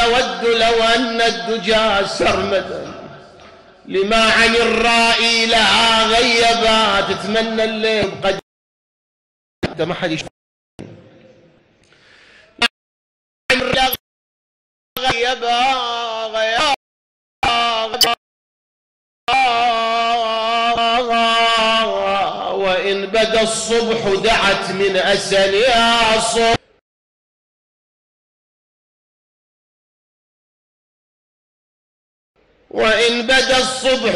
أود لو أن الدجى سرمدا لما عن الرائي لها غيبات. تتمنى الليل قد ما حد يشوف وإن بدا الصبح دعت من أسلها صبح. وإن بدا الصبح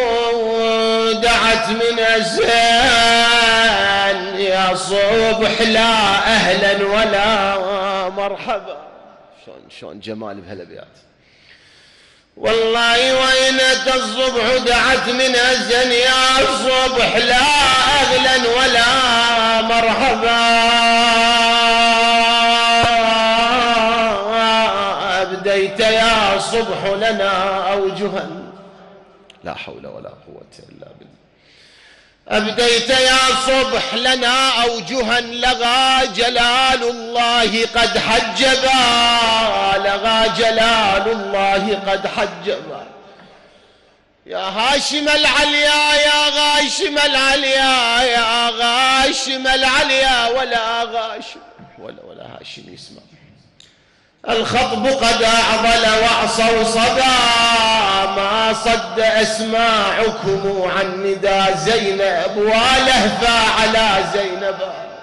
دعت من أسان يا صبح لا أهلا ولا مرحبا. شلون جمال بهالأبيات والله. وإن أتى الصبح دعت من أسان يا صبح لا أهلا ولا مرحبا. أبديت يا صبح لنا أوجها، لا حول ولا قوة إلا بالله. أبديت يا صبح لنا أوجها لغى جلال الله قد حجبا. لغى جلال الله قد حجبا. يا هاشم العليا يا غاشم العليا يا غاشم العليا ولا غاشم ولا هاشم يسمع. الخطب قد أعضل وعصوا صدى ما صد أسماعكم عن ندى زينب ولهفا على زينب.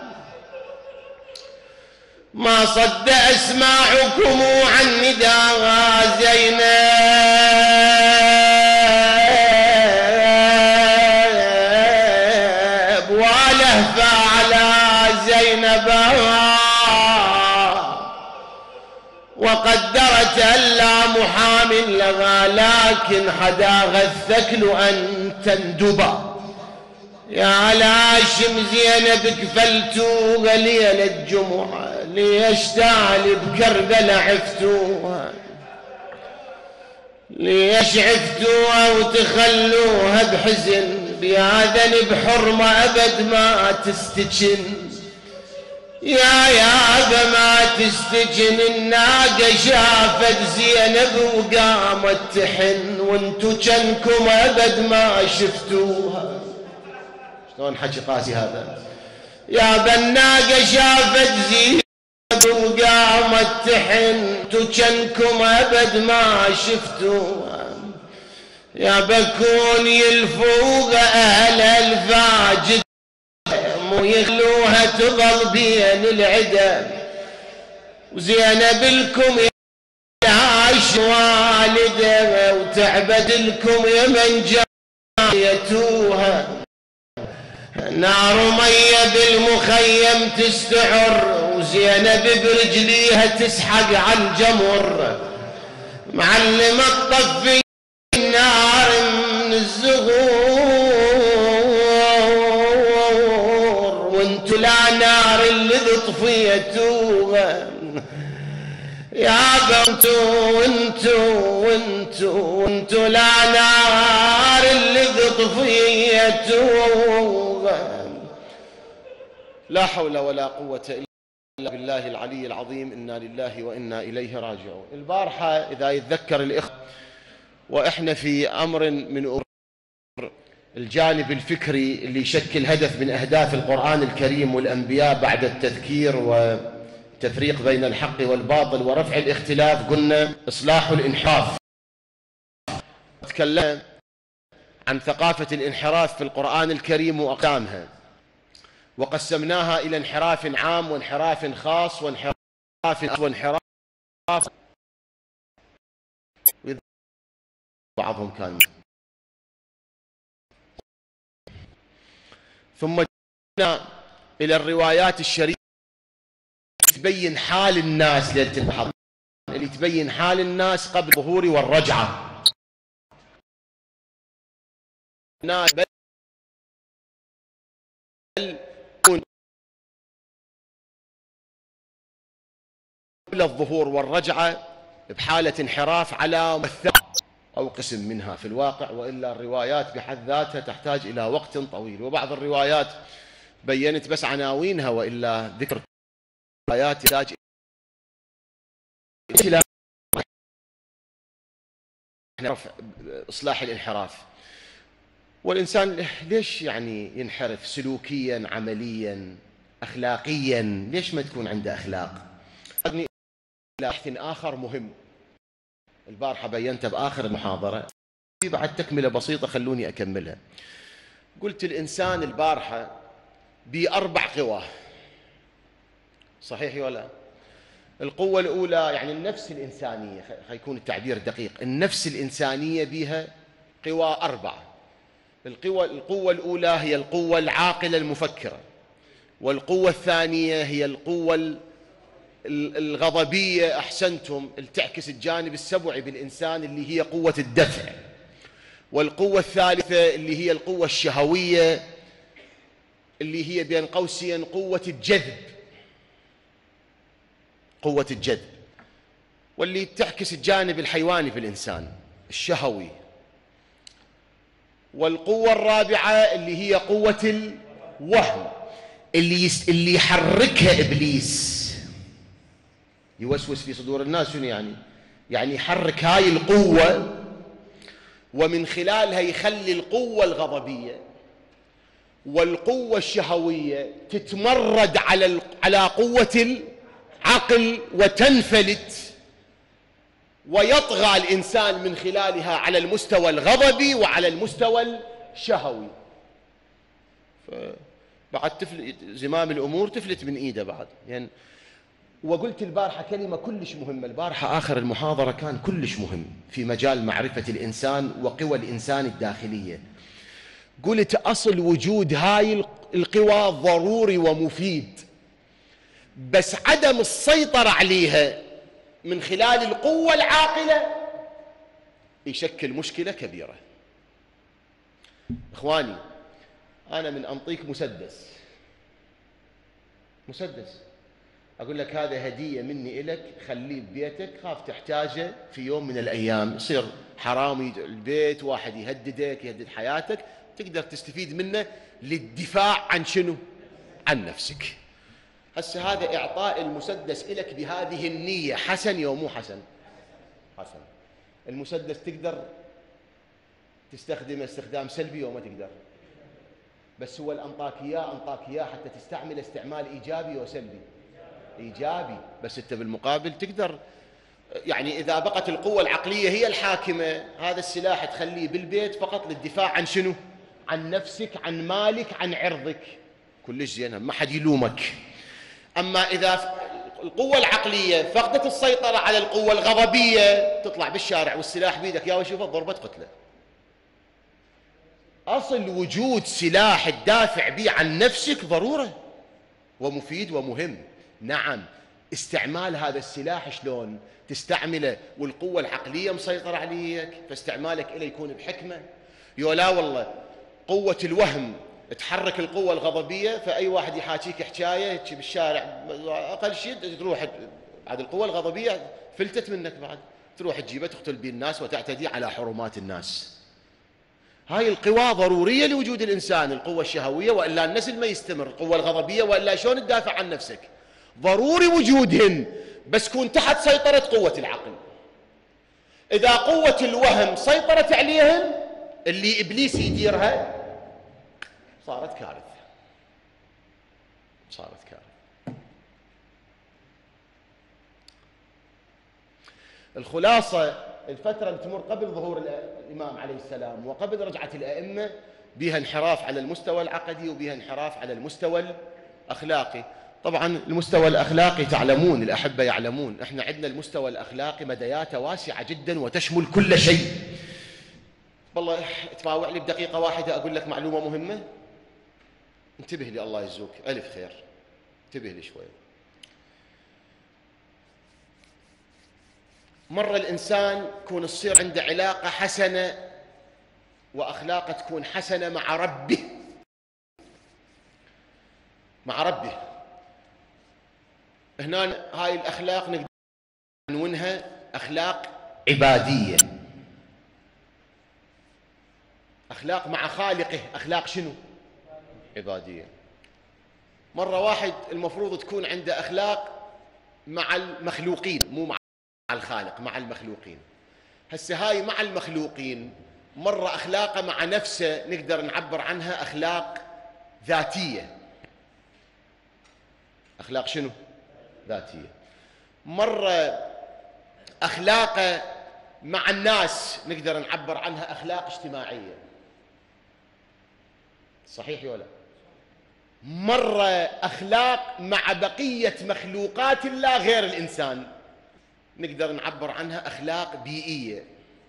ما صد أسماعكم عن ندى زينب ولهفا على زينب. وقدرت ألا محام لغى لكن حداغ الثكل أن تندبا. يا لاشم زينب كفلتوها ليلة الجمعة ليشتعل بكربلة عفتوها. ليش عفتوها وتخلوها بحزن بياذن بحرمة أبد ما تستجن. يا ما تستجن الناقة شافت زينب وقامت تحن وانتو جنكم أبد ما شفتوها. شلون حكي قاسي هذا؟ يا الناقة شافت زينب وقامت تحن وانتو جنكم أبد ما شفتوها. يا بكون يلفوها أهل الفاجد ويخلوها تظل بين العدا. وزينب لكم يعاش والده وتعبد لكم يا من جايتوها. نار مية بالمخيم تستعر وزينب برجليها تسحق على الجمر. معلمة تطفي النار من الزغور وانتو لا نار اللي طفيتوها. يا وانتو لا نار اللي طفيتوها. لا حول ولا قوة إلا بالله العلي العظيم. إنا لله وإنا إليه راجعون. البارحة إذا يتذكر الإخوة وإحنا في أمر من أمور الجانب الفكري اللي يشكل هدف من أهداف القرآن الكريم والأنبياء بعد التذكير وتفريق بين الحق والباطل ورفع الاختلاف، قلنا إصلاح الانحراف. تكلمنا عن ثقافة الانحراف في القرآن الكريم وأقسامها، وقسمناها إلى انحراف عام وانحراف خاص وانحراف بعضهم كان. ثم جئنا إلى الروايات الشريفة تبين حال الناس ليلة البحر، اللي تبين حال الناس قبل الظهور والرجعة. الناس بل قبل الظهور والرجعة بحالة انحراف على مثل أو قسم منها في الواقع، وإلا الروايات بحد ذاتها تحتاج إلى وقت طويل. وبعض الروايات بينت بس عناوينها، وإلا ذكر الروايات تحتاج إلى نعرف إصلاح الانحراف. والإنسان ليش يعني ينحرف سلوكيا، عمليا، أخلاقيا؟ ليش ما تكون عنده أخلاق؟ إلى بحث آخر مهم البارحة بينته بآخر المحاضرة، في بعد تكملة بسيطة خلوني أكملها. قلت الإنسان البارحة بأربع قوى، صحيح ولا؟ القوة الأولى يعني النفس الإنسانية، خيكون التعبير دقيق، النفس الإنسانية بها قوى أربعة. القوة الأولى هي القوة العاقلة المفكرة، والقوة الثانية هي القوة الغضبية، أحسنتم، تعكس الجانب السبعي بالإنسان اللي هي قوة الدفع. والقوة الثالثة اللي هي القوة الشهوية اللي هي بين قوسين قوة الجذب، قوة الجذب، واللي تعكس الجانب الحيواني في الإنسان الشهوي. والقوة الرابعة اللي هي قوة الوهم اللي يحركها إبليس، يوسوس في صدور الناس. شنو يعني؟ يعني يحرك هاي القوة ومن خلالها يخلي القوة الغضبية والقوة الشهوية تتمرد على قوة العقل وتنفلت، ويطغى الإنسان من خلالها على المستوى الغضبي وعلى المستوى الشهوي. بعد زمام الأمور تفلت من إيده بعد يعني. وقلت البارحة كلمة كلش مهمة، البارحة آخر المحاضرة كان كلش مهم في مجال معرفة الإنسان وقوى الإنسان الداخلية. قلت أصل وجود هاي القوى ضروري ومفيد، بس عدم السيطرة عليها من خلال القوة العاقلة يشكل مشكلة كبيرة. إخواني، أنا من أنطيك مسدس أقول لك هذا هدية مني إلك، خليه ببيتك، خاف تحتاجه في يوم من الأيام، يصير حرامي البيت، واحد يهددك، يهدد حياتك، تقدر تستفيد منه للدفاع عن شنو؟ عن نفسك. هسه هذا إعطاء المسدس إلك بهذه النية حسن يوم مو حسن؟ حسن. المسدس تقدر تستخدمه استخدام سلبي وما تقدر، بس هو أنطاك إياه حتى تستعمل استعمال إيجابي وسلبي. إيجابي، بس أنت بالمقابل تقدر يعني إذا بقت القوة العقلية هي الحاكمة، هذا السلاح تخليه بالبيت فقط للدفاع عن شنو؟ عن نفسك، عن مالك، عن عرضك، كلش زين، ما حد يلومك. أما إذا القوة العقلية فقدت السيطرة على القوة الغضبية، تطلع بالشارع والسلاح بيدك يا وشوفه ضربة قتله. أصل وجود سلاح تدافع به عن نفسك ضرورة ومفيد ومهم. نعم، استعمال هذا السلاح شلون تستعمله والقوة العقلية مسيطرة عليك، فاستعمالك إليه يكون بحكمة. لا والله قوة الوهم تحرك القوة الغضبية، فأي واحد يحاكيك حكاية بالشارع أقل شيء تروح بعد القوة الغضبية فلتت منك، بعد تروح تجيبه تقتل به الناس وتعتدي على حرمات الناس. هاي القوى ضرورية لوجود الإنسان، القوة الشهوية وإلا النسل ما يستمر، القوة الغضبية وإلا شلون تدافع عن نفسك، ضروري وجودهن، بس كون تحت سيطرة قوة العقل. إذا قوة الوهم سيطرت عليهن اللي إبليس يديرها، صارت كارثة. الخلاصة، الفترة اللي تمر قبل ظهور الإمام عليه السلام وقبل رجعة الأئمة بها انحراف على المستوى العقدي وبها انحراف على المستوى الأخلاقي. طبعا المستوى الأخلاقي تعلمون، الأحبة يعلمون، احنا عندنا المستوى الأخلاقي مدياته واسعة جدا وتشمل كل شيء. والله تفاوع لي بدقيقة واحدة أقول لك معلومة مهمة، انتبه لي الله يجزوك ألف خير، انتبه لي شوي. مرة الإنسان يكون تصير عنده علاقة حسنة وأخلاقه تكون حسنة مع ربه، هنا هاي الأخلاق نقدر نعنونها أخلاق عبادية، أخلاق مع خالقه، أخلاق شنو؟ عبادية. مرة واحد المفروض تكون عنده أخلاق مع المخلوقين، مو مع الخالق، مع المخلوقين. هسه هاي مع المخلوقين، مرة أخلاقه مع نفسه نقدر نعبر عنها أخلاق ذاتية. أخلاق شنو؟ ذاتية. مرة أخلاقه مع الناس نقدر نعبر عنها أخلاق اجتماعية. صحيح ولا؟ مرة أخلاق مع بقية مخلوقات الله غير الإنسان نقدر نعبر عنها أخلاق بيئية.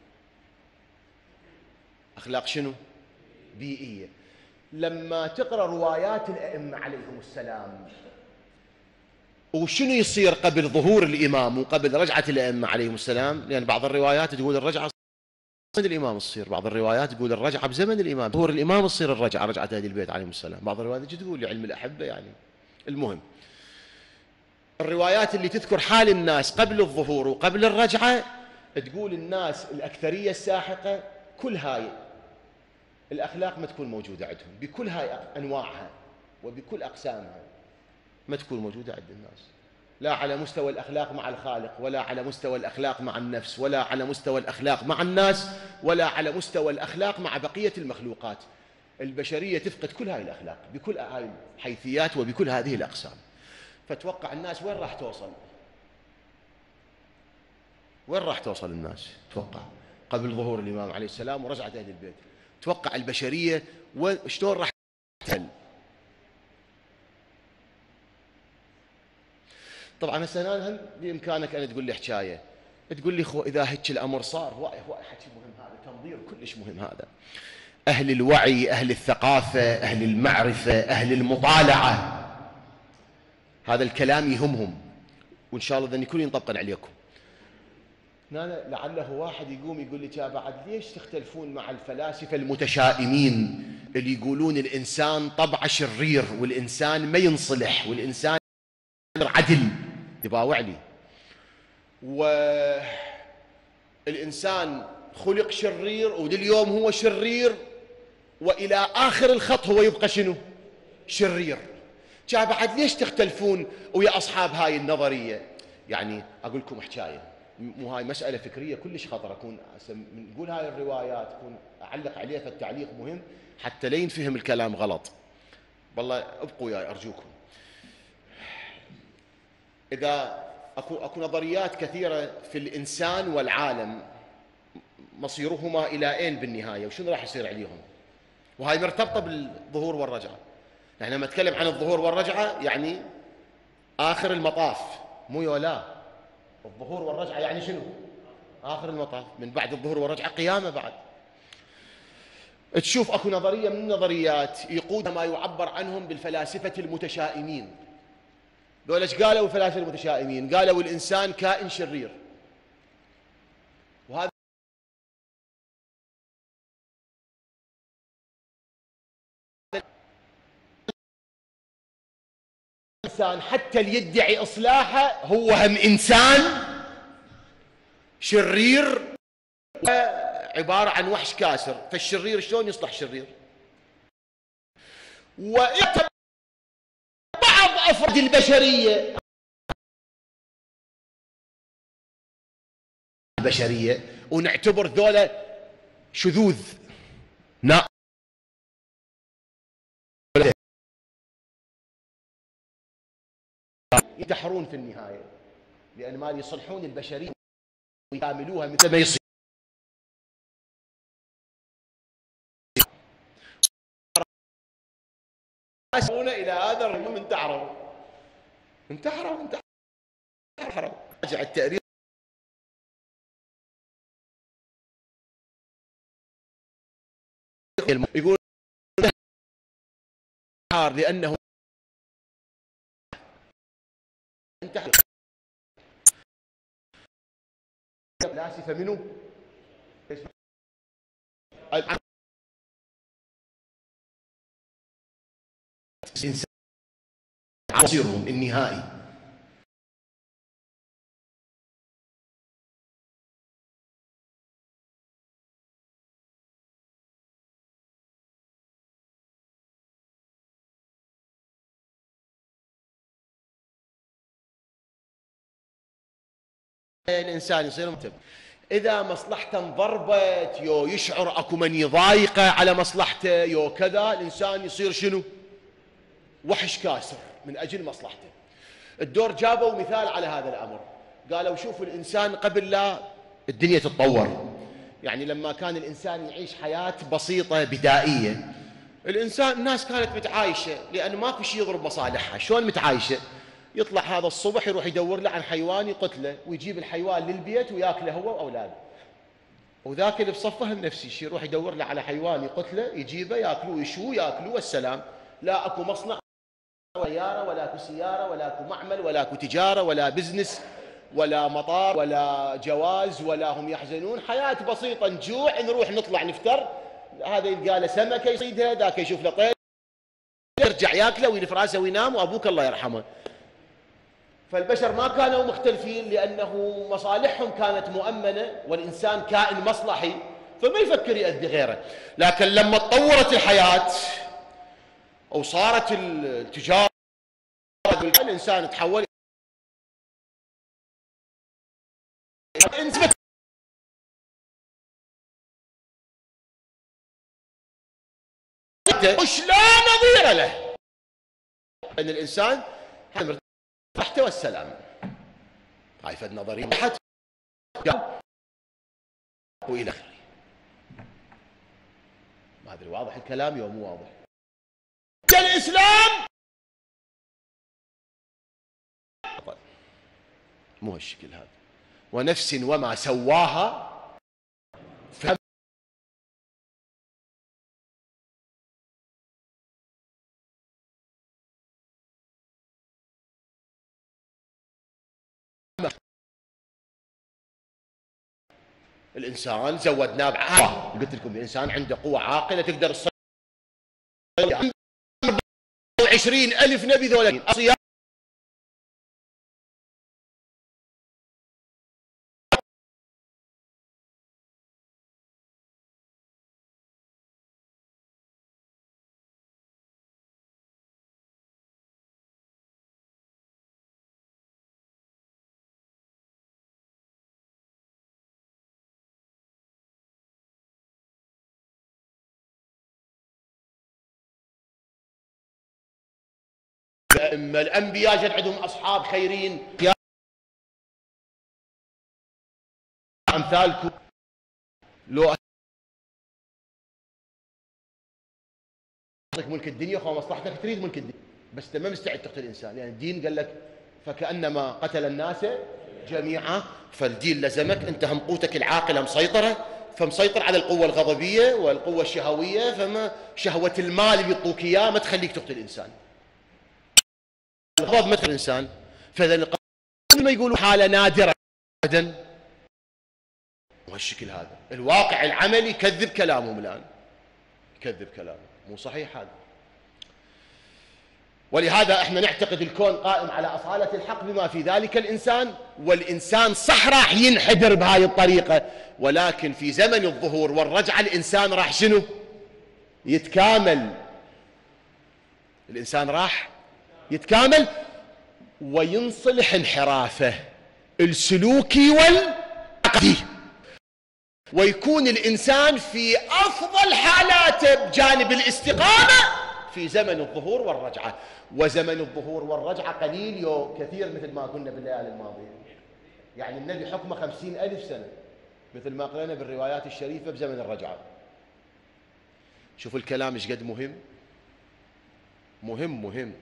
أخلاق شنو؟ بيئية. لما تقرأ روايات الأئمة عليهم السلام، وشنو يصير قبل ظهور الإمام وقبل رجعة الأئمة عليهم السلام؟ لأن بعض الروايات تقول الرجعة بزمن الإمام تصير، بعض الروايات تقول الرجعة بزمن الإمام، ظهور الإمام تصير الرجعة، رجعة أهل البيت عليهم السلام. بعض الروايات تقول لعلم الأحبة يعني. المهم الروايات اللي تذكر حال الناس قبل الظهور وقبل الرجعة تقول الناس الأكثرية الساحقة كل هاي الأخلاق ما تكون موجودة عندهم، بكل هاي أنواعها وبكل أقسامها ما تكون موجودة عند الناس، لا على مستوى الأخلاق مع الخالق، ولا على مستوى الأخلاق مع النفس، ولا على مستوى الأخلاق مع الناس، ولا على مستوى الأخلاق مع بقية المخلوقات. البشرية تفقد كل هاي الأخلاق بكل هاي الحيثيات وبكل هذه الأقسام. فتوقع الناس وين راح توصل؟ وين راح توصل الناس؟ توقع قبل ظهور الإمام عليه السلام ورجعة أهل البيت، توقع البشرية شلون راح تهل؟ طبعا هسه أنا بإمكانك أن تقول لي حكاية، تقول لي إذا هيك الأمر صار، واي حكي مهم هذا، تنظير كلش مهم هذا. أهل الوعي، أهل الثقافة، أهل المعرفة، أهل المطالعة، هذا الكلام يهمهم، وإن شاء الله ذن يكون ينطبقا عليكم. لعله واحد يقوم يقول لي يا بعد ليش تختلفون مع الفلاسفة المتشائمين اللي يقولون الإنسان طبعه شرير والإنسان ما ينصلح والإنسان عدل؟ يباوع لي. والإنسان خلق شرير ولليوم هو شرير، وإلى آخر الخط هو يبقى شنو؟ شرير. جاء بعد ليش تختلفون ويا أصحاب هاي النظرية؟ يعني أقول لكم حكاية، مو هاي مسألة فكرية كلش خطرة، أكون نقول هاي الروايات أكون أعلق عليها فالتعليق مهم حتى لا ينفهم الكلام غلط. والله ابقوا ياي أرجوكم. إذا أكو نظريات كثيرة في الإنسان والعالم، مصيرهما إلى أين بالنهاية وشنو راح يصير عليهم، وهاي مرتبطة بالظهور والرجعة. نحن لما نتكلم عن الظهور والرجعة يعني آخر المطاف، مو يولا الظهور والرجعة يعني شنو؟ آخر المطاف، من بعد الظهور والرجعة قيامة بعد. تشوف أكو نظرية من النظريات يقودها ما يعبر عنهم بالفلاسفة المتشائمين. دول ايش قالوا الفلاسفة المتشائمين؟ قالوا الإنسان كائن شرير، وهذا الإنسان حتى اللي يدعي إصلاحه هو هم إنسان شرير، عبارة عن وحش كاسر. فالشرير شلون يصلح شرير؟ وبعض أفراد البشرية ونعتبر ذولا شذوذ ينتحرون في النهاية، لأن ما يصلحون البشرية ويكاملوها مثل ما يصير. إلى هذا الرجل انتحروا. رجع التأريخ يقول لأنه انتحر فلاسفة منه الإنسان مصيرهم النهائي. الإنسان يصير متب. إذا مصلحته انضربت، يو يشعر أكو من يضايقه على مصلحته، يو كذا، الإنسان يصير شنو؟ وحش كاسر من أجل مصلحته. الدور جابوا مثال على هذا الأمر، قالوا شوفوا الإنسان قبل لا الدنيا تتطور، يعني لما كان الإنسان يعيش حياة بسيطة بدائية، الناس كانت متعايشة لأن ماكو شيء يضرب مصالحها. شلون متعايشة؟ يطلع هذا الصبح يروح يدور له عن حيوان يقتله ويجيب الحيوان للبيت وياكله هو وأولاده، وذاك اللي بصفه نفس الشيء يروح يدور له على حيوان يقتله يجيبه ياكلوه يشوه ياكلوه والسلام. لا أكو مصنع ولا سيارة ولا أكو سيارة ولا أكو معمل ولا أكو تجارة ولا بزنس ولا مطار ولا جواز ولا هم يحزنون، حياة بسيطة، نجوع نروح نطلع نفتر، هذا يلقى له سمكة يصيدها، ذاك يشوف له طير يرجع ياكله ويلف راسه وينام وأبوك الله يرحمه. فالبشر ما كانوا مختلفين لأنه مصالحهم كانت مؤمنة، والإنسان كائن مصلحي فما يفكر يأذي غيره. لكن لما تطورت الحياة أو صارت التجارة الإنسان تحول مش لا نظير له، أن الإنسان راحته والسلام. هاي فد نظرية وإلى آخره. ما أدري واضح الكلام يوم مو واضح. الإسلام مو هالشكل هذا. ونفس وما سواها الإنسان زودناه بعقل. قلت لكم الإنسان عنده قوة عاقلة تقدر تصير 20,000 نبي ذولين أصياء أما الأنبياء جد عندهم أصحاب خيرين أمثالكم. لو أعطيك ملك الدنيا خو مصلحتك تريد ملك الدنيا، بس أنت ما مستعد تقتل إنسان، يعني الدين قال لك فكأنما قتل الناس جميعا، فالدين لزمك أنت هم قوتك العاقلة مسيطرة، فمسيطر على القوة الغضبية والقوة الشهوية، فما شهوة المال اللي يعطوك إياه ما تخليك تقتل إنسان. الغضب مثل الإنسان، فإذا ما يقولوا حالة نادرة أبدا وهالشكل هذا. الواقع العملي يكذب كلامهم الآن، يكذب كلامهم، مو صحيح هذا. ولهذا احنا نعتقد الكون قائم على أصالة الحق بما في ذلك الإنسان، والإنسان صح راح ينحدر بهاي الطريقة، ولكن في زمن الظهور والرجعة الإنسان راح شنو؟ يتكامل. الإنسان راح يتكامل وينصلح انحرافه السلوكي والعقدي، ويكون الإنسان في أفضل حالاته بجانب الاستقامة في زمن الظهور والرجعة. وزمن الظهور والرجعة قليل يو كثير مثل ما قلنا بالليالي الماضية، يعني النبي حكمه 50,000 سنة مثل ما قلنا بالروايات الشريفة بزمن الرجعة. شوفوا الكلام ايش قد مهم مهم مهم.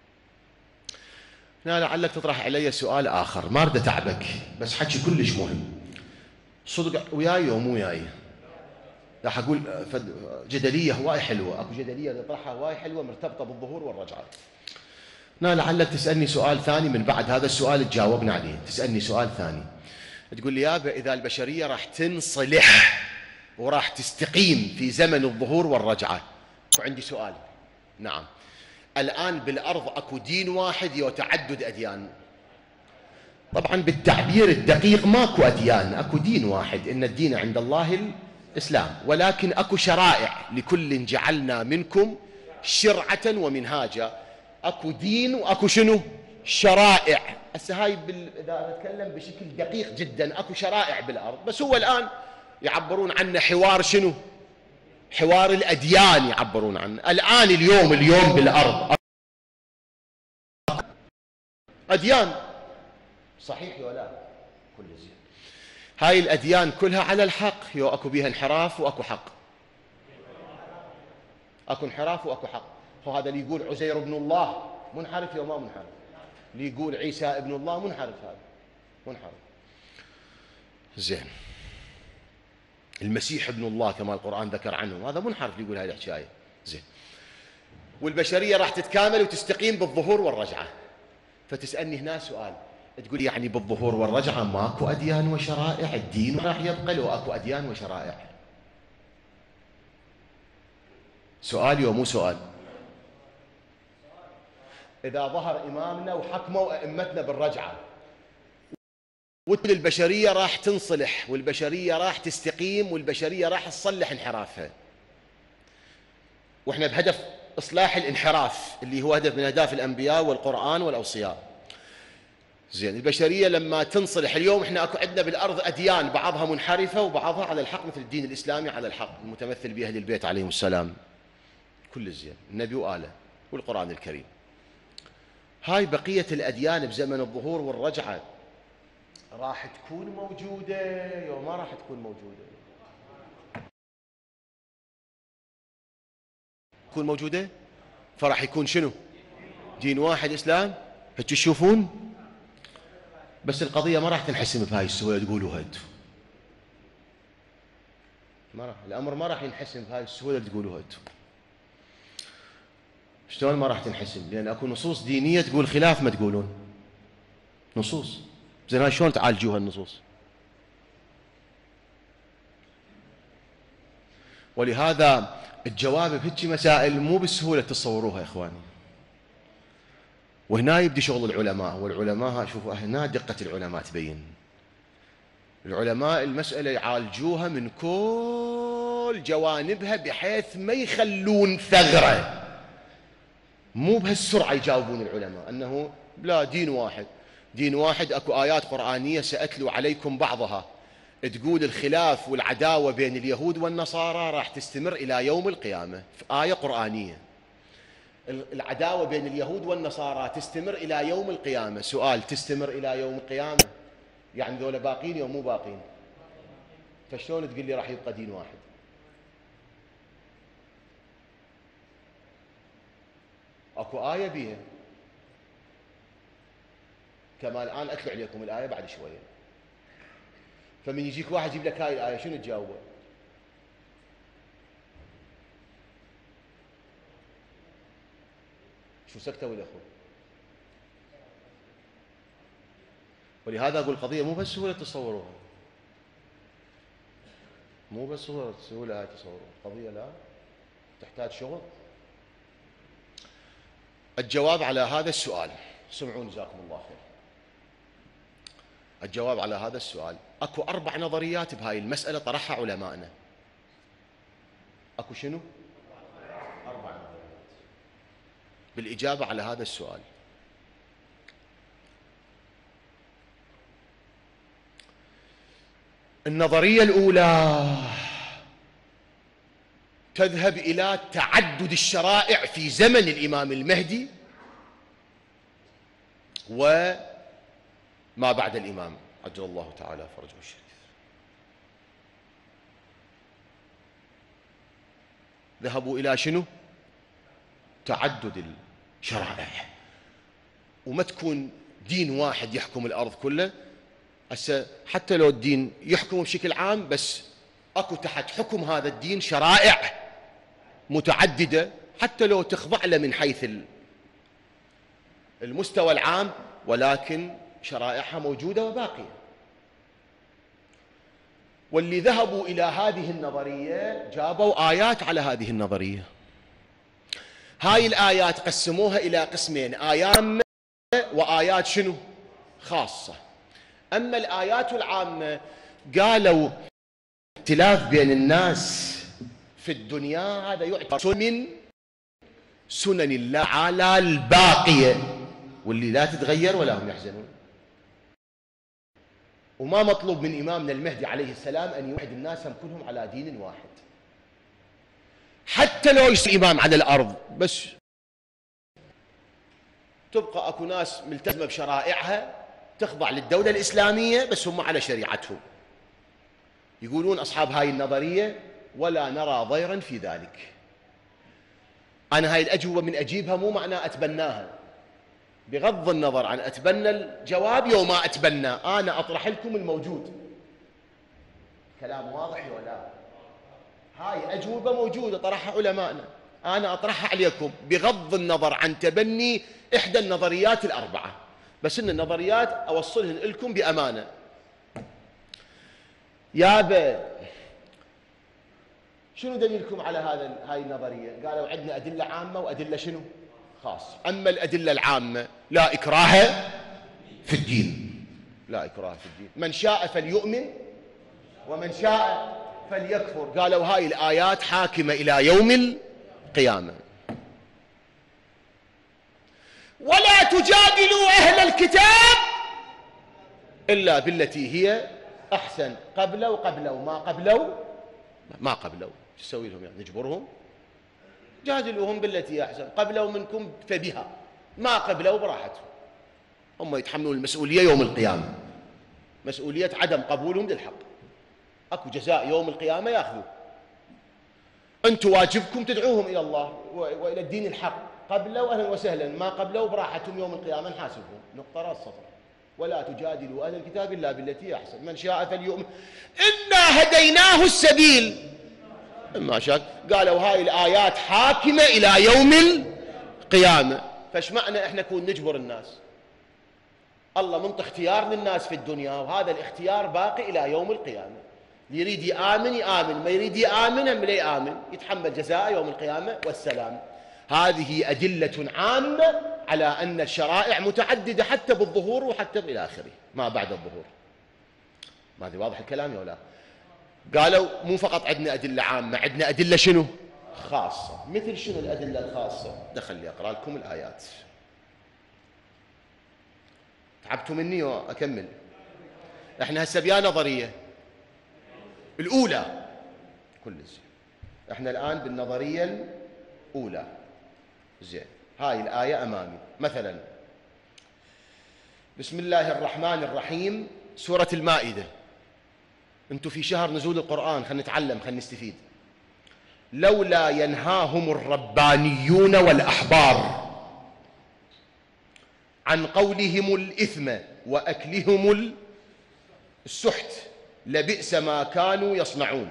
هنا لعلك تطرح علي سؤال آخر، ما أريد أتعبك بس حكي كلش مهم. صدق وياي ومو وياي؟ راح أقول جدلية هواي حلوة، أكو جدلية نطرحها هواي حلوة مرتبطة بالظهور والرجعة. هنا لعلك تسألني سؤال ثاني من بعد هذا السؤال تجاوبنا عليه، تسألني سؤال ثاني تقول لي يابا إذا البشرية راح تنصلح وراح تستقيم في زمن الظهور والرجعة، عندي سؤال. نعم، الآن بالأرض أكو دين واحد يتعدد أديان؟ طبعا بالتعبير الدقيق ماكو أديان، أكو دين واحد، إن الدين عند الله الإسلام، ولكن أكو شرائع لكل جعلنا منكم شرعة ومنهاجا. أكو دين وأكو شنو؟ شرائع. هسه هاي إذا نتكلم بشكل دقيق جدا أكو شرائع بالأرض، بس هو الآن يعبرون عنه حوار شنو؟ حوار الأديان يعبرون عنه. الآن اليوم بالأرض أديان، صحيح ولا؟ كل زين. هاي الأديان كلها على الحق، يو أكو بيها انحراف وأكو حق. أكو انحراف وأكو حق. وهذا اللي يقول عزير ابن الله منحرف يو ما منحرف، اللي يقول عيسى ابن الله منحرف، هذا منحرف. زين، المسيح ابن الله كما القرآن ذكر عنه، هذا منحرف يقول هاي الحكاية. زين، والبشرية راح تتكامل وتستقيم بالظهور والرجعة. فتسألني هنا سؤال، تقول يعني بالظهور والرجعة ماكو أديان وشرائع، الدين راح يبقى لو أكو أديان وشرائع؟ سؤالي ومو سؤال. إذا ظهر إمامنا وحكموا أئمتنا بالرجعة والبشرية راح تنصلح والبشرية راح تستقيم والبشرية راح تصلح انحرافها، وإحنا بهدف إصلاح الانحراف اللي هو هدف من أهداف الأنبياء والقرآن والأوصياء. زين، البشرية لما تنصلح، اليوم إحنا أكو عندنا بالأرض أديان بعضها منحرفة وبعضها على الحق، مثل الدين الإسلامي على الحق المتمثل بأهل البيت عليهم السلام، كل زين، النبي وآله والقرآن الكريم. هاي بقية الأديان بزمن الظهور والرجعة راح تكون موجودة يو ما راح تكون موجودة؟ تكون موجودة، فراح يكون شنو؟ دين واحد إسلام، هيك تشوفون؟ بس القضية ما راح تنحسم بهاي السهولة تقولوها انتم. ما راح، الأمر ما راح ينحسم بهاي السهولة تقولوها انتم. شلون ما راح تنحسم؟ لأن اكو نصوص دينية تقول خلاف ما تقولون. نصوص، زين هاي شلون تعالجوها النصوص؟ ولهذا الجواب بهيك مسائل مو بالسهولة تصوروها يا إخواني. وهنا يبدي شغل العلماء، والعلماء شوفوا هنا دقة العلماء تبين. العلماء المسألة يعالجوها من كل جوانبها بحيث ما يخلون ثغرة. مو بهالسرعة يجاوبون العلماء أنه لا دين واحد، دين واحد. أكو آيات قرآنية سأتلو عليكم بعضها تقول الخلاف والعداوة بين اليهود والنصارى راح تستمر إلى يوم القيامة، في آية قرآنية العداوة بين اليهود والنصارى تستمر إلى يوم القيامة. سؤال، تستمر إلى يوم القيامة يعني ذولا باقين يوم مو باقين؟ فشلون تقول لي راح يبقى دين واحد؟ اكو آية بيها، كما الآن أتلو عليكم الآية بعد شوية. فمن يجيك واحد يجيب لك هاي الآية شنو تجاوبه؟ شو سكتوا الأخوة؟ ولهذا أقول القضية مو بس سهولة تصوروها، مو بس سهولة هاي تصوروها، القضية لا تحتاج شغل. الجواب على هذا السؤال، سمعون جزاكم الله خير. الجواب على هذا السؤال، اكو 4 نظريات بهاي المسألة طرحها علماءنا. اكو شنو؟ 4 نظريات بالإجابة على هذا السؤال. النظرية الأولى تذهب إلى تعدد الشرائع في زمن الإمام المهدي وما بعد الإمام عجل الله تعالى فرجه الشريف. ذهبوا إلى شنو؟ تعدد الشرائع، وما تكون دين واحد يحكم الأرض كله. هسه حتى لو الدين يحكم بشكل عام، بس اكو تحت حكم هذا الدين شرائع متعددة حتى لو تخضع له من حيث المستوى العام، ولكن شرائعها موجودة وباقية. واللي ذهبوا إلى هذه النظرية جابوا آيات على هذه النظرية. هاي الآيات قسموها إلى قسمين، آيات عامة وآيات شنو؟ خاصة. أما الآيات العامة قالوا اختلاف بين الناس في الدنيا هذا يعتبر من سنن الله تعالى الباقية، واللي لا تتغير ولا هم يحزنون. وما مطلوب من إمامنا المهدي عليه السلام أن يوحد الناس هم كلهم على دين واحد، حتى لو يصير إمام على الأرض، بس تبقى أكو ناس ملتزمة بشرائعها تخضع للدولة الإسلامية بس هم على شريعتهم. يقولون أصحاب هاي النظرية ولا نرى ضيرا في ذلك. أنا هاي الأجوبة من أجيبها مو معناه أتبناها، بغض النظر عن أتبنى الجواب يوم ما أتبنى، أنا أطرح لكم الموجود. كلام واضح ولا؟ هاي أجوبة موجودة طرحها علماءنا، أنا أطرحها عليكم بغض النظر عن تبني إحدى النظريات الأربعة، بس إن النظريات أوصلهن لكم بأمانة. يابا شنو دليلكم على هاي النظرية؟ قالوا عندنا أدلة عامة وأدلة شنو؟ خاصة. أما الأدلة العامة لا إكراه في الدين، لا إكراه في الدين، من شاء فليؤمن ومن شاء فليكفر. قالوا هاي الآيات حاكمة إلى يوم القيامة. ولا تجادلوا أهل الكتاب إلا بالتي هي أحسن. قبلوا ما قبلوا شو تسوي لهم يعني؟ نجبرهم؟ جادلوهم بالتي هي أحسن. قبلوا منكم فبها، ما قبلوا براحتهم، هم يتحملون المسؤولية يوم القيامة، مسؤولية عدم قبولهم للحق. أكو جزاء يوم القيامة يأخذوه. أنتم واجبكم تدعوهم إلى الله وإلى الدين الحق. قبلوا أهلا وسهلا، ما قبلوا براحتهم يوم القيامة نحاسبهم. نقطة راس سطر. ولا تجادلوا أهل الكتاب إلا بالتي أحسن، من شاء فليؤمن إنا هديناه السبيل إما شاك. قالوا هاي الآيات حاكمة إلى يوم القيامة، فايش معنى إحنا نكون نجبر الناس؟ الله منطي اختيار للناس في الدنيا، وهذا الاختيار باقي إلى يوم القيامة. يريد يآمن يآمن، ما يريد يآمن هم لا يآمن، يتحمل جزاء يوم القيامة والسلام. هذه أدلة عامة على أن الشرائع متعددة حتى بالظهور وحتى إلى آخره ما بعد الظهور. ما أدري واضح الكلام ولا؟ قالوا مو فقط عندنا أدلة عامة، عندنا أدلة شنو؟ خاصة. مثل شنو الأدلة الخاصة؟ دخل أقرأ لكم الآيات. تعبتوا مني وأكمل. احنا هسه بيا نظرية الأولى كل زين. احنا الآن بالنظرية الأولى زين. هاي الآية أمامي مثلا، بسم الله الرحمن الرحيم، سورة المائدة. انتم في شهر نزول القرآن، خلينا نتعلم، خلينا نستفيد. لولا ينهاهم الربانيون والأحبار عن قولهم الإثم وأكلهم السحت لبئس ما كانوا يصنعون.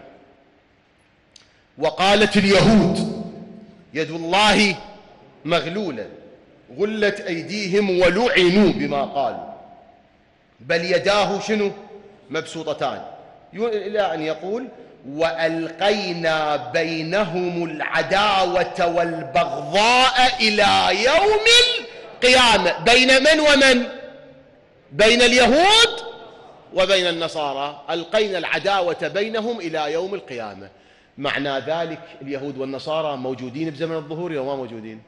وقالت اليهود يد الله مغلولة غلت أيديهم ولعنوا بما قالوا بل يداه شنو مبسوطتان، إلى أن يقول وألقينا بينهم العداوة والبغضاء إلى يوم القيامة. بين من ومن؟ بين اليهود وبين النصارى. ألقينا العداوة بينهم إلى يوم القيامة. معنى ذلك اليهود والنصارى موجودين بزمن الظهور وما موجودين؟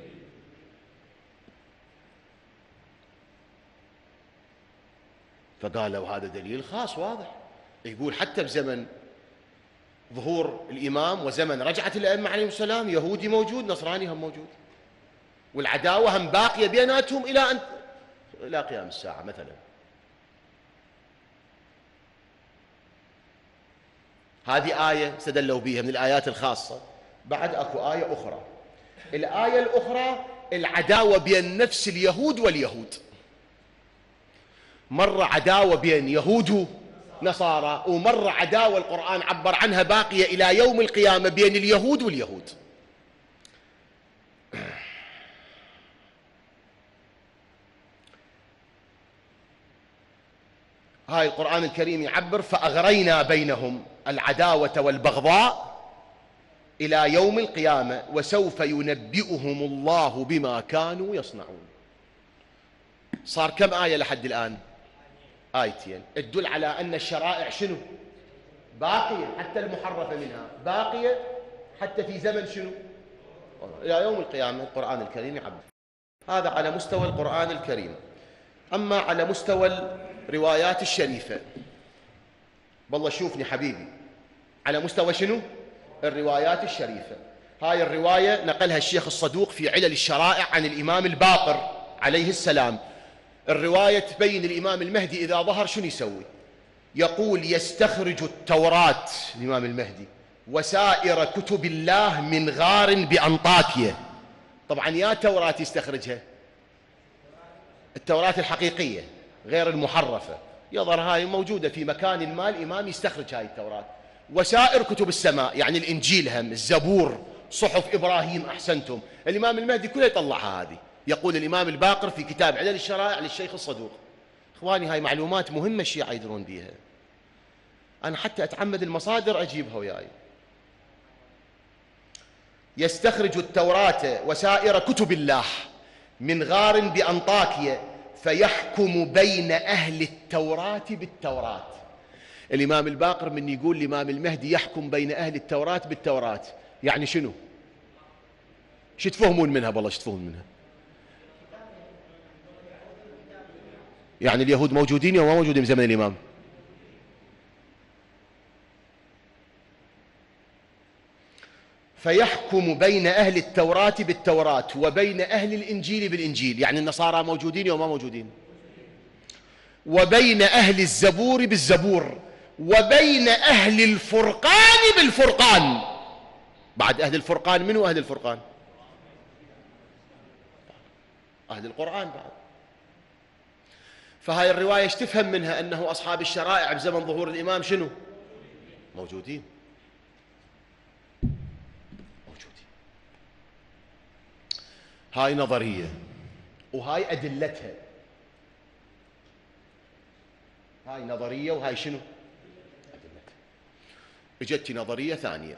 فقالوا هذا دليل خاص واضح، يقول حتى بزمن ظهور الإمام وزمن رجعة الأئمة عليهم السلام يهودي موجود، نصراني هم موجود، والعداوة هم باقية بيناتهم إلى قيام الساعة مثلا. هذه آية استدلوا بها من الآيات الخاصة. بعد أكو آية أخرى. الآية الأخرى العداوة بين نفس اليهود واليهود. مرة عداوة بين يهود ونصارى، ومرة عداوة القرآن عبر عنها باقية إلى يوم القيامة بين اليهود واليهود. هاي القرآن الكريم يعبر فأغرينا بينهم العداوة والبغضاء إلى يوم القيامة وسوف ينبئهم الله بما كانوا يصنعون. صار كم آية لحد الآن؟ آيتين تدل على أن الشرائع شنو؟ باقية، حتى المحرفة منها باقية حتى في زمن شنو؟ إلى يوم القيامة. القرآن الكريم يعبر هذا على مستوى القرآن الكريم. أما على مستوى الروايات الشريفة، والله شوفني حبيبي، على مستوى شنو؟ الروايات الشريفة. هاي الرواية نقلها الشيخ الصدوق في علل الشرائع عن الإمام الباقر عليه السلام. الرواية تبين الإمام المهدي إذا ظهر شنو يسوي. يقول: يستخرج التوراة الإمام المهدي وسائر كتب الله من غار بأنطاكية. طبعا يا توراة يستخرجها، التوراة الحقيقية غير المحرفة، يظهر هاي موجودة في مكان ما، الإمام يستخرج هاي التوراة. وسائر كتب السماء يعني الإنجيل، هم الزبور، صحف إبراهيم، أحسنتم، الإمام المهدي كله يطلعها هذه. يقول الإمام الباقر في كتاب علل الشرائع للشيخ الصدوق. إخواني هاي معلومات مهمة الشيعة يدرون بيها. أنا حتى أتعمد المصادر أجيبها وياي. يستخرج التوراة وسائر كتب الله من غار بأنطاكية فيحكم بين أهل التوراة بالتوراة. الإمام الباقر من يقول الإمام المهدي يحكم بين أهل التوراة بالتوراة، يعني شنو؟ شو تفهمون منها؟ والله شو تفهمون منها؟ يعني اليهود موجودين وما موجودين بزمن الإمام؟ فيحكم بين أهل التوراة بالتوراة وبين أهل الإنجيل بالإنجيل، يعني النصارى موجودين وما موجودين، وبين أهل الزبور بالزبور، وبين أهل الفرقان بالفرقان. بعد أهل الفرقان منو أهل الفرقان؟ أهل القرآن بعد. فهاي الرواية ايش تفهم منها؟ أنه أصحاب الشرائع بزمن ظهور الإمام شنو؟ موجودين. هاي نظرية وهاي أدلتها. هاي نظرية وهاي شنو؟ أدلتها. اجت نظرية ثانية.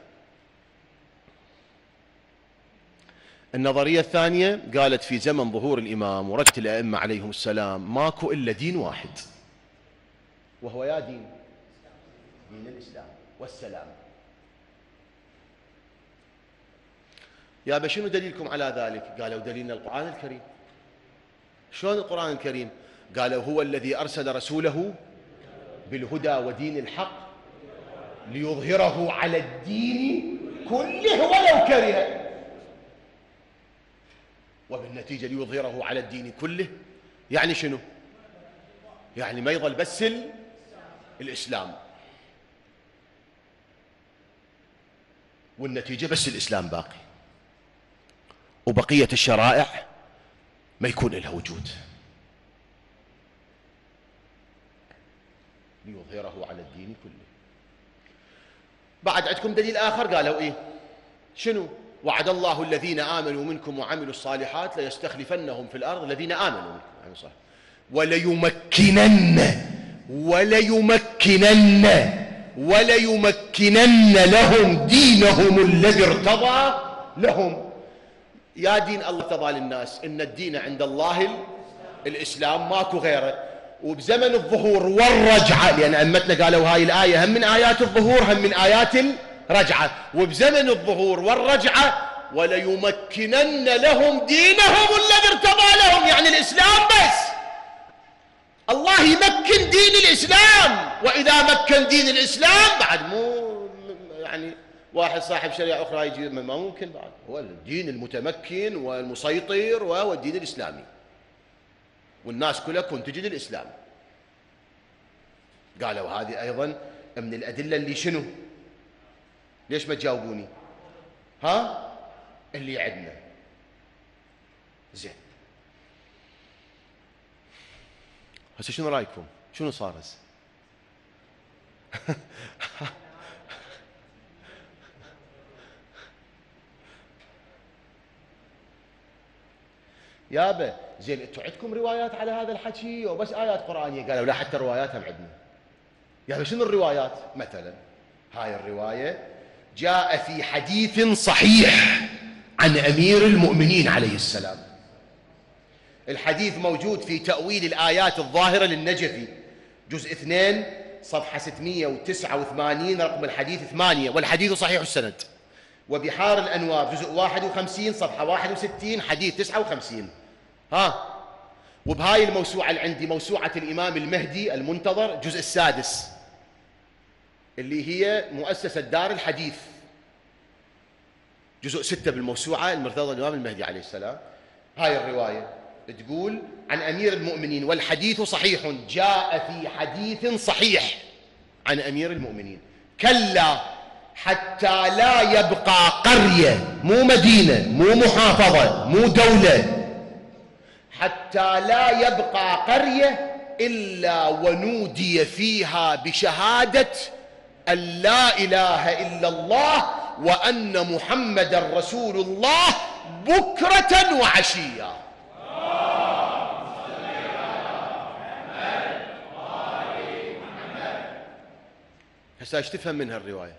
النظرية الثانية قالت في زمن ظهور الإمام ورجت الأئمة عليهم السلام ماكو إلا دين واحد، وهو يا دين الإسلام والسلام. يا شنو دليلكم على ذلك؟ قالوا دليلنا القرآن الكريم. شلون القرآن الكريم؟ قالوا هو الذي أرسل رسوله بالهدى ودين الحق ليظهره على الدين كله ولو كره. وبالنتيجة ليظهره على الدين كله يعني شنو؟ يعني ما يظل بس الإسلام، والنتيجة بس الإسلام باقي، وبقية الشرائع ما يكون لها وجود، ليظهره على الدين كله. بعد عندكم دليل آخر قالوا إيه؟ شنو؟ وعد الله الذين آمنوا منكم وعملوا الصالحات ليستخلفنهم في الأرض الذين آمنوا منكم وليمكنن لهم دينهم الذي ارتضى لهم. يا دين الله ارتضى للناس، إن الدين عند الله الإسلام ماكو غيره. وبزمن الظهور والرجعة، لأن أئمتنا قالوا هاي الآية هم من آيات الظهور هم من آيات الرجعة، وبزمن الظهور والرجعة وليمكنن لهم دينهم الذي ارتضى لهم، يعني الإسلام بس. الله يمكن دين الإسلام، وإذا مكن دين الإسلام بعد مو يعني واحد صاحب شريعة أخرى يجي، ما ممكن بعد. هو الدين المتمكن والمسيطر وهو الدين الإسلامي، والناس كلها تنتج الإسلام. قالوا هذه أيضا من الأدلة اللي شنو؟ ليش ما تجاوبوني؟ ها؟ اللي عندنا. زين، هسه شنو رايكم؟ شنو صار هسه؟ يابا زين، انتم عندكم روايات على هذا الحكي وبس آيات قرآنية؟ قالوا لا، حتى الروايات هم عندنا. يابا شنو الروايات؟ مثلا هاي الرواية جاء في حديث صحيح عن أمير المؤمنين عليه السلام. الحديث موجود في تأويل الآيات الظاهرة للنجفي جزء 2 صفحة 689 رقم الحديث 8، والحديث صحيح السند. وبحار الأنوار جزء 51 صفحة 61 حديث 59. ها. وبهاي الموسوعة اللي عندي، موسوعة الإمام المهدي المنتظر، الجزء السادس، اللي هي مؤسسة دار الحديث، جزء 6 بالموسوعة، المرتضى الإمام المهدي عليه السلام. هاي الرواية تقول عن أمير المؤمنين: والحديث صحيح، جاء في حديث صحيح عن أمير المؤمنين: كلا حتى لا يبقى قرية، مو مدينة، مو محافظة، مو دولة، حتى لا يبقى قرية إلا ونودي فيها بشهادة أن لا إله إلا الله وأن محمد رسول الله بكرة وعشيا. هسه ايش تفهم من هالرواية؟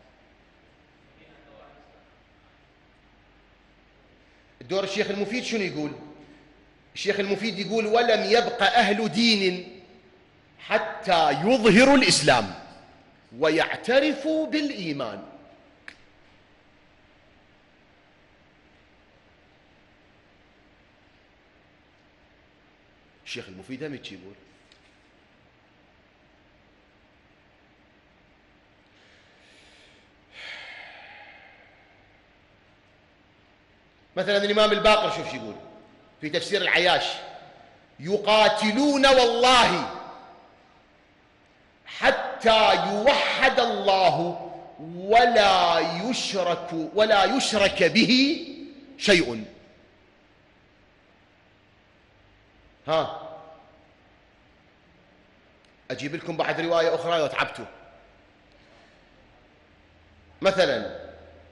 الدور الشيخ المفيد شنو يقول؟ الشيخ المفيد يقول: ولم يبق أهل دين حتى يظهروا الإسلام ويعترفوا بالإيمان. الشيخ المفيد هم يقول. مثلا الإمام الباقر شوف شو يقول في تفسير العياش: يقاتلون والله حتى يوحد الله ولا يشرك به شيء. ها، أجيب لكم بعد رواية أخرى لو تعبتوا. مثلا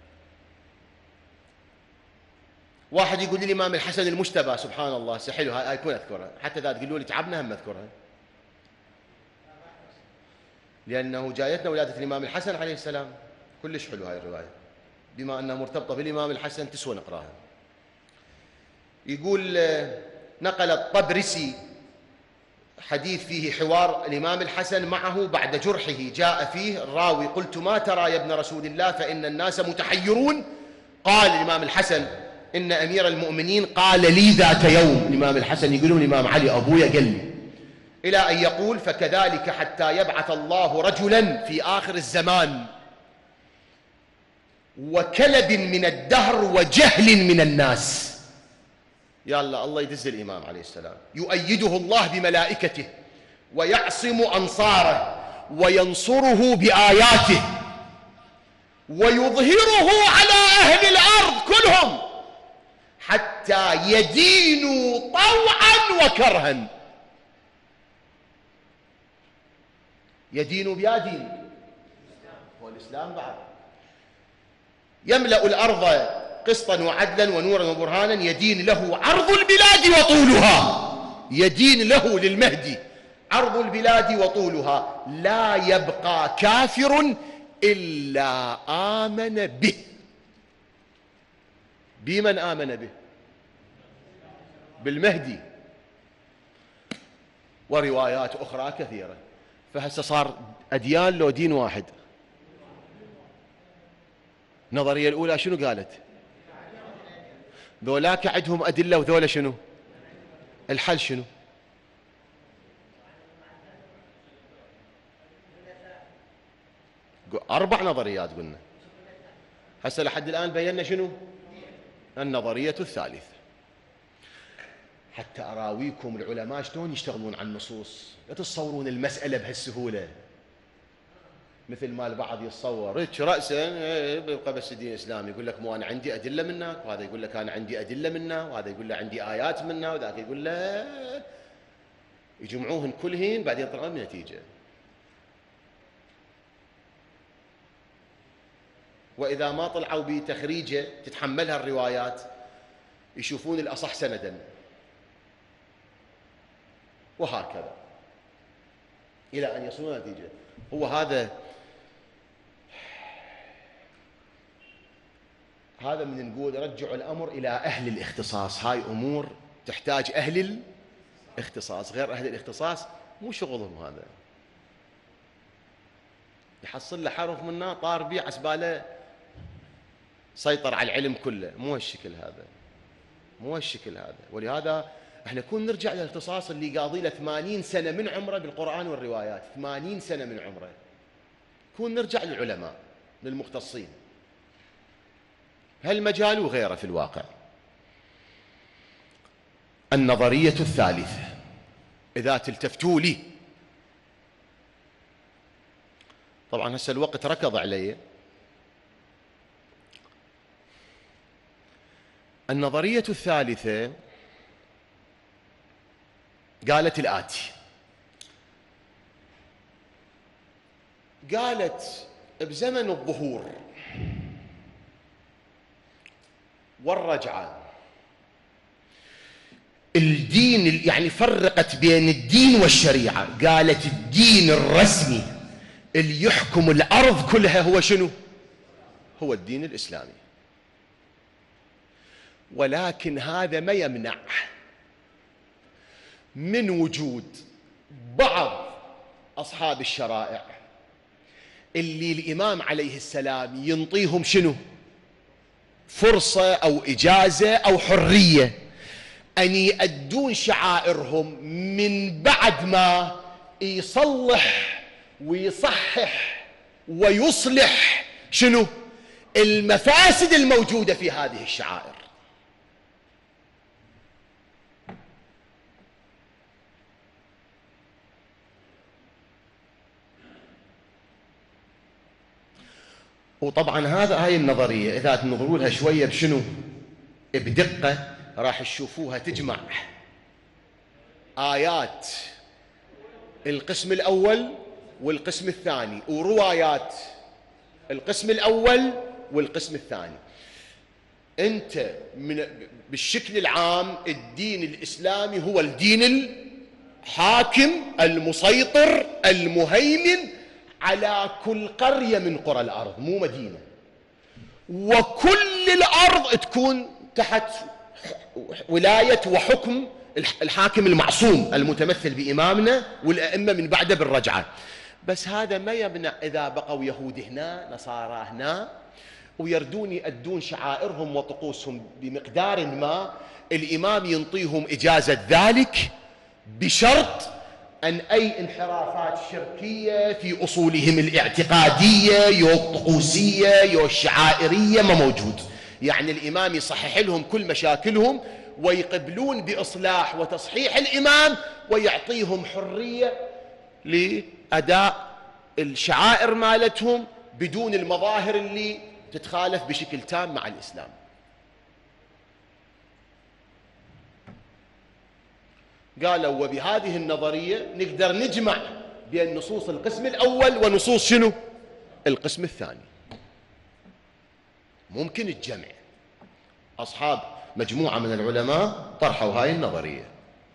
واحد يقول لي الإمام الحسن المجتبى، سبحان الله، حلو، هاي كون أذكرها، حتى إذا تقولوا لي تعبنا هم أذكرها، لأنه جايتنا ولادة الإمام الحسن عليه السلام. كلش حلو هاي الرواية، بما أنها مرتبطة بالإمام الحسن تسوى نقراها. يقول: نقل الطبرسي حديث فيه حوار الإمام الحسن معه بعد جرحه، جاء فيه الراوي: قلت: ما ترى يا ابن رسول الله؟ فإن الناس متحيرون. قال الإمام الحسن: إن أمير المؤمنين قال لي ذات يوم. الإمام الحسن يقولون الإمام علي أبويا قال لي، إلى أن يقول: فكذلك حتى يبعث الله رجلا في آخر الزمان وكلب من الدهر وجهل من الناس. يا الله يدز الإمام عليه السلام، يؤيده الله بملائكته ويعصم أنصاره وينصره بآياته ويظهره على أهل الأرض كلهم حتى يدينوا طوعا وكرها. يدينوا بيا دين، هو الإسلام بعد. يملأ الأرض قسطا وعدلا ونورا وبرهانا، يدين له عرض البلاد وطولها. يدين له للمهدي عرض البلاد وطولها، لا يبقى كافر إلا آمن به. بمن آمن به؟ بالمهدي. وروايات أخرى كثيرة. فهسه صار أديان لو دين واحد. النظرية الأولى شنو قالت؟ ذولاك عندهم أدلة وذولا شنو؟ الحل شنو؟ أربع نظريات قلنا. هسه لحد الآن بينا شنو؟ النظرية الثالثة. حتى أراويكم العلماء شلون يشتغلون على النصوص، لا تتصورون المسألة بهالسهولة مثل ما البعض يتصور. ريتش رأسا يبقى بس الدين الإسلامي، يقول لك مو أنا عندي أدلة منك، وهذا يقول لك أنا عندي أدلة منه، وهذا يقول له عندي آيات منه، وذاك يقول له، يجمعوهن كلهن بعدين يطلعون بنتيجة. وإذا ما طلعوا بتخريجة تتحملها الروايات، يشوفون الأصح سندا، وهكذا إلى أن يصلون نتيجة. هو هذا من نقول رجعوا الأمر إلى أهل الاختصاص. هاي أمور تحتاج أهل الاختصاص، غير أهل الاختصاص مو شغلهم. هذا يحصل له حرف منه طار بيه عسباله سيطر على العلم كله. مو هالشكل هذا، مو هالشكل هذا. ولهذا احنا كون نرجع للاختصاص اللي قاضي له 80 سنة من عمره بالقرآن والروايات، 80 سنة من عمره، كون نرجع للعلماء للمختصين هالمجال وغيره في الواقع. النظرية الثالثة إذا تلتفتوا لي، طبعا هسه الوقت ركض علي. النظرية الثالثة قالت الآتي، قالت بزمن الظهور والرجعة الدين، يعني فرقت بين الدين والشريعة، قالت الدين الرسمي اللي يحكم الأرض كلها هو شنو؟ هو الدين الإسلامي. ولكن هذا ما يمنع من وجود بعض أصحاب الشرائع اللي الإمام عليه السلام ينطيهم شنو؟ فرصة أو إجازة أو حرية أن يؤدون شعائرهم من بعد ما يصلح ويصحح ويصلح شنو؟ المفاسد الموجودة في هذه الشعائر. وطبعا هاي النظرية إذا تنظروا لها شوية بشنو؟ بدقة راح تشوفوها تجمع آيات القسم الأول والقسم الثاني وروايات القسم الأول والقسم الثاني. أنت بالشكل العام الدين الإسلامي هو الدين الحاكم المسيطر المهيمن على كل قرية من قرى الأرض، مو مدينة، وكل الأرض تكون تحت ولاية وحكم الحاكم المعصوم المتمثل بإمامنا والأئمة من بعده بالرجعة. بس هذا ما يمنع إذا بقوا يهود هنا نصارى هنا ويردون يؤدون شعائرهم وطقوسهم بمقدار ما، الإمام ينطيهم إجازة ذلك بشرط أن أي انحرافات شركية في أصولهم الاعتقادية يو الطقوسية يو الشعائرية ما موجود. يعني الإمام يصحح لهم كل مشاكلهم ويقبلون بإصلاح وتصحيح الإمام ويعطيهم حرية لأداء الشعائر مالتهم بدون المظاهر اللي تتخالف بشكل تام مع الإسلام. قالوا وبهذه النظرية نقدر نجمع بين نصوص القسم الأول ونصوص شنو؟ القسم الثاني. ممكن الجمع. أصحاب مجموعة من العلماء طرحوا هاي النظرية.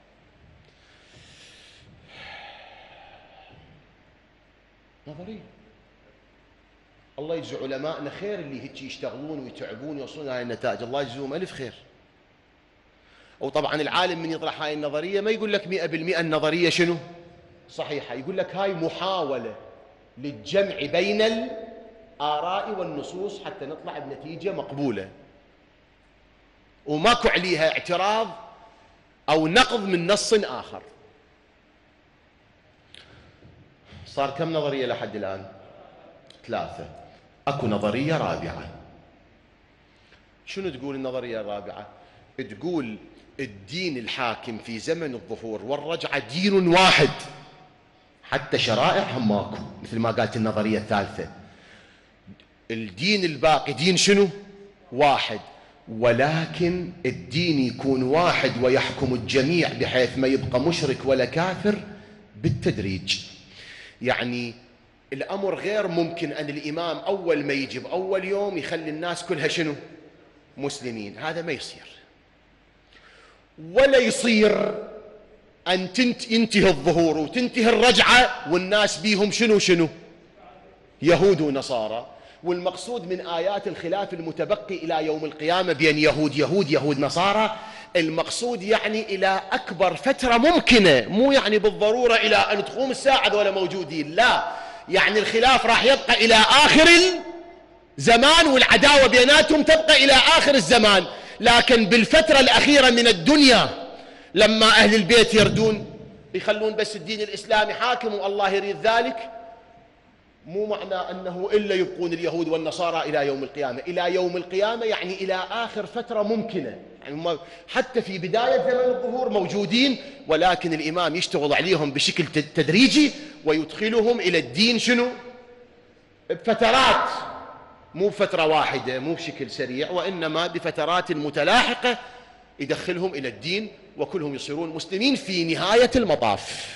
نظرية الله يجزي علماءنا خير اللي هيك يشتغلون ويتعبون يوصلون هاي النتائج، الله يجزيهم ألف خير. وطبعا العالم من يطرح هاي النظرية ما يقول لك 100% النظرية شنو؟ صحيحة، يقول لك هاي محاولة للجمع بين الآراء والنصوص حتى نطلع بنتيجة مقبولة وماكو عليها اعتراض أو نقض من نص آخر. صار كم نظرية لحد الآن؟ 3. أكو نظرية رابعة. شنو تقول النظرية الرابعة؟ تقول الدين الحاكم في زمن الظهور والرجعة دين واحد، حتى شرائعهم ماكو، مثل ما قالت النظرية الثالثة. الدين الباقي دين شنو؟ واحد، ولكن الدين يكون واحد ويحكم الجميع بحيث ما يبقى مشرك ولا كافر بالتدريج. يعني الأمر غير ممكن أن الإمام أول ما يجي بأول يوم يخلي الناس كلها شنو؟ مسلمين. هذا ما يصير. ولا يصير أن ينتهي الظهور وتنتهي الرجعة والناس بيهم شنو؟ يهود ونصارى. والمقصود من آيات الخلاف المتبقي إلى يوم القيامة بين يهود نصارى، المقصود يعني إلى أكبر فترة ممكنة، مو يعني بالضرورة إلى أن تقوم الساعة ولا موجودين، لا، يعني الخلاف راح يبقى إلى آخر الزمان والعداوة بيناتهم تبقى إلى آخر الزمان. لكن بالفترة الأخيرة من الدنيا لما أهل البيت يردون يخلون بس الدين الإسلامي حاكم والله يريد ذلك، مو معنى أنه إلا يبقون اليهود والنصارى إلى يوم القيامة. إلى يوم القيامة يعني إلى آخر فترة ممكنة، يعني حتى في بداية زمن الظهور موجودين، ولكن الإمام يشتغل عليهم بشكل تدريجي ويدخلهم إلى الدين شنو؟ بفترات، مو بفترة واحدة، مو بشكل سريع، وإنما بفترات متلاحقة يدخلهم إلى الدين وكلهم يصيرون مسلمين في نهاية المطاف.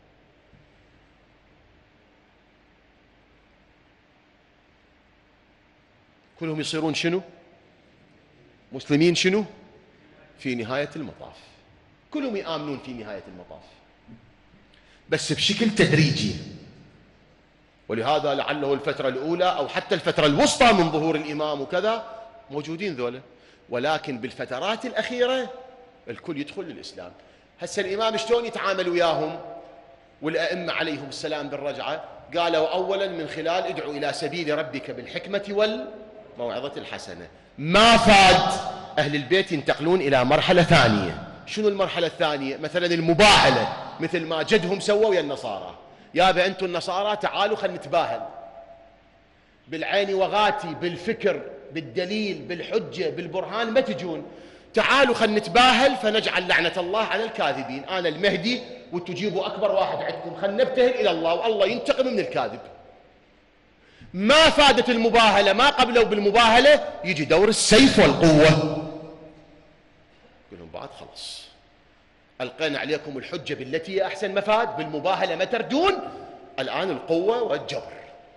كلهم يصيرون شنو؟ مسلمين شنو؟ في نهاية المطاف. كلهم يآمنون في نهاية المطاف بس بشكل تدريجي. ولهذا لعله الفترة الأولى أو حتى الفترة الوسطى من ظهور الإمام وكذا موجودين ذولا، ولكن بالفترات الأخيرة الكل يدخل للإسلام. هسه الإمام شلون يتعامل وياهم والأئمة عليهم السلام بالرجعة؟ قالوا أولا من خلال ادعو إلى سبيل ربك بالحكمة والموعظة الحسنة. ما فاد، أهل البيت ينتقلون إلى مرحلة ثانية. شنو المرحلة الثانية؟ مثلا المباهلة، مثل ما جدهم سووا ويا النصارى. يابا أنتم النصارى تعالوا خلينا نتباهل بالعين وغاتي، بالفكر، بالدليل، بالحجة، بالبرهان، ما تجون. تعالوا خلينا نتباهل فنجعل لعنة الله على الكاذبين. أنا المهدي وتجيبوا أكبر واحد عندكم، خلينا نبتهل إلى الله والله ينتقم من الكاذب. ما فادت المباهلة، ما قبلوا بالمباهلة، يجي دور السيف والقوة. يقولون بعد خلص ألقينا عليكم الحجة بالتي هي أحسن مفاد، بالمباهلة ما تردون، الآن القوة والجبر.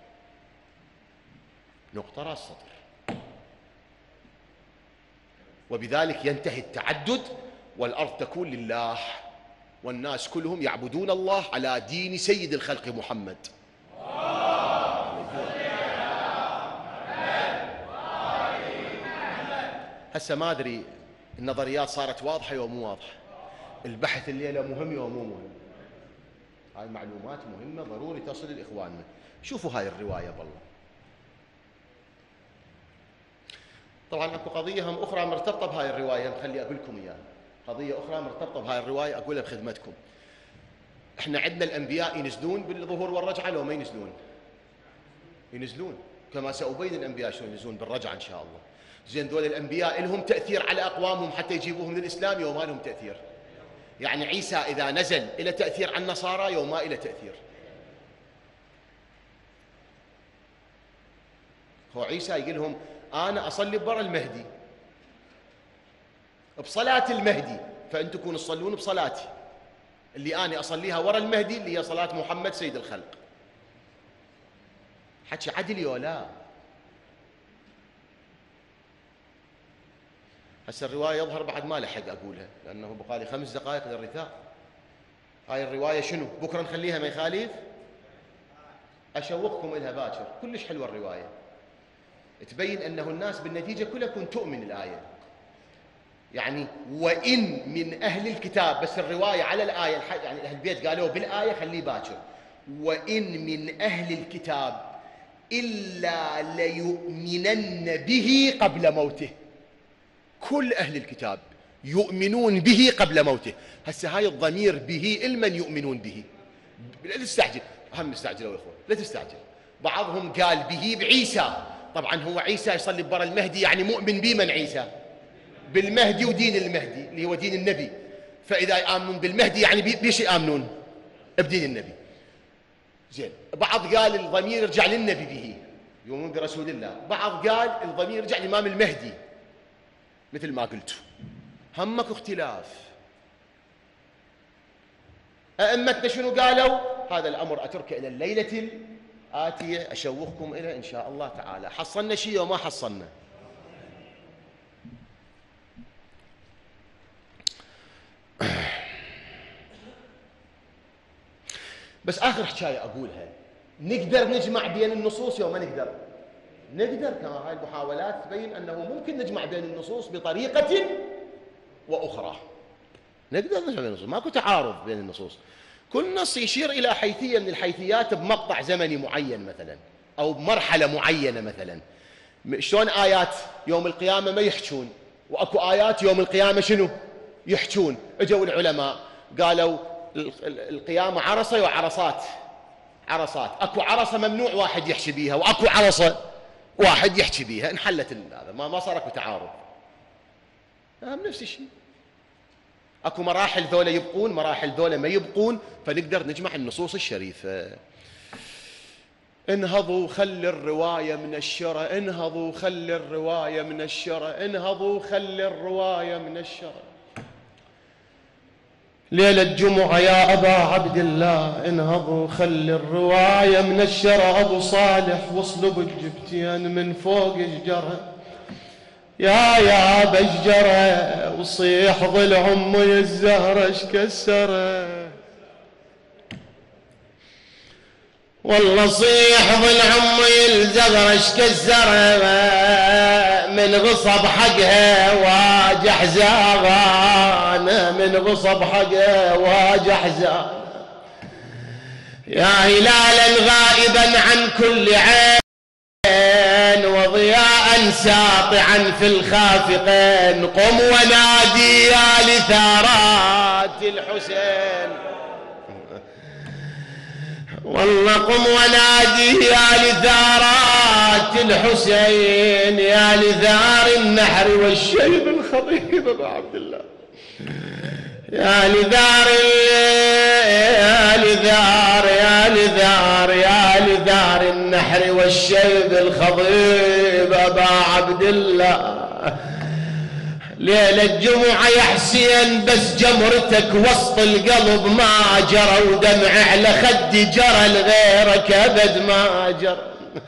نقطة راس سطر. وبذلك ينتهي التعدد والأرض تكون لله والناس كلهم يعبدون الله على دين سيد الخلق محمد. هسه ما أدري النظريات صارت واضحة ومو واضحة، البحث الليلة مهم ومو مهم، هاي معلومات مهمة ضروري تصل لإخواننا. شوفوا هاي الرواية بالله. طبعا اكو قضية هم أخرى مرتبطة بهاي الرواية، خلي أقول لكم إياها. قضية أخرى مرتبطة بهاي الرواية أقولها بخدمتكم. إحنا عندنا الأنبياء ينزلون بالظهور والرجعة لو ما ينزلون؟ ينزلون، كما سأبين الأنبياء شلون ينزلون بالرجعة إن شاء الله. زين ذول الأنبياء لهم تأثير على أقوامهم حتى يجيبوهم للإسلام، يوم ما لهم تأثير. يعني عيسى إذا نزل إلى تأثير على النصارى، يوم ما إلى تأثير. هو عيسى يقول لهم أنا أصلي برا المهدي بصلاة المهدي، فأنتم تكونوا تصلون بصلاتي اللي أنا أصليها ورا المهدي، اللي هي صلاة محمد سيد الخلق. حكي عدل ولا؟ هسه الرواية يظهر بعد ما لحق أقولها لأنه بقالي 5 دقائق للرثاء. هاي الرواية شنو؟ بكرة نخليها ما يخالف، أشوقكم إلها باكر. كلش حلوة الرواية، تبين أنه الناس بالنتيجة كلها كنت تؤمن الآية. يعني وإن من أهل الكتاب، بس الرواية على الآية، يعني أهل البيت قالوا بالآية خليه باكر. وإن من أهل الكتاب إلا ليؤمنن به قبل موته. كل أهل الكتاب يؤمنون به قبل موته. هسه هاي الضمير به لمن يؤمنون به؟ لا تستعجل، هم نستعجلوا يا إخوان، لا تستعجل. بعضهم قال به بعيسى. طبعا هو عيسى يصلي برا المهدي، يعني مؤمن به من عيسى؟ بالمهدي ودين المهدي اللي هو دين النبي. فإذا يآمنون بالمهدي يعني بيش يآمنون؟ بدين النبي. زين، بعض قال الضمير يرجع للنبي به، يؤمنون برسول الله. بعض قال الضمير يرجع للإمام المهدي مثل ما قلت. همك اختلاف. أئمتنا شنو قالوا؟ هذا الأمر أتركه إلى الليلة الآتية، أشوقكم إلى إن شاء الله تعالى. حصلنا شيء وما حصلنا؟ بس آخر حكاية أقولها، نقدر نجمع بين النصوص يوم ما نقدر؟ نقدر، كما هاي المحاولات تبين أنه ممكن نجمع بين النصوص بطريقة وأخرى. نقدر نجمع بين النصوص، ماكو تعارض بين النصوص. كل نص يشير إلى حيثية من الحيثيات بمقطع زمني معين مثلا، أو بمرحلة معينة مثلا. شلون آيات يوم القيامة ما يحجون، وأكو آيات يوم القيامة شنو؟ يحجون. اجوا العلماء قالوا القيامة عرصة وعرصات، عرصات، اكو عرصة ممنوع واحد يحشي بيها، واكو عرصة واحد يحكي بيها. انحلت هذا، ما صار اكو تعارض، نفس الشيء. اكو مراحل ذولا يبقون، مراحل ذولا ما يبقون، فنقدر نجمع النصوص الشريفة. انهضوا خل الرواية من الشرى، انهضوا خل الرواية من الشرى، انهضوا خل الرواية من الشرى. ليلة الجمعة يا أبا عبد الله، انهضوا خل الرواية من الشرى. أبو صالح وصلوا بالجبتين من فوق شجرة، يا بشجرة وصيح ظل عمي الزهرة شكسره. والله صيح ظل عمي الزهرة شكسره، من غصب حقها واجه حزان، من غصب حقها واجه حزان. يا هلالا غائبا عن كل عين، وضياء ساطعا في الخافقين، قم ونادي يا لثارات الحسين. والله قم ونادي يا لثارات الحسين، يا لثار النحر والشيب الخضيب ابو عبد الله، يا لثار يا لثار يا لثار يا لثار النحر والشيب الخضيب ابا عبد الله. ليلة الجمعة يا حسين بس جمرتك وسط القلب ما جرى، ودمع على خدي جرى لغيرك ابد ما جرى.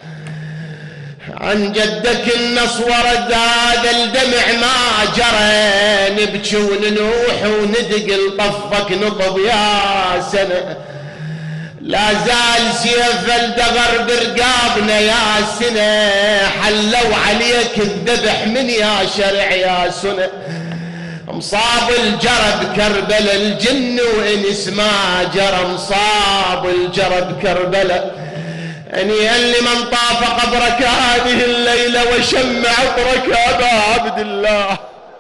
عن جدك النص ورد هذا الدمع ما جرى، نبكي وننوح وندق لطفك نطب يا سنة. لا زال سيف الدغر برقابنا يا سنة، حلوا عليك الذبح من يا شرع يا سنة. مصاب الجرب كربلاء الجن وإنس ما جرى، مصاب الجرب كربلاء أني اللي من طاف قبرك هذه الليلة وشم عطرك أبا عبد الله.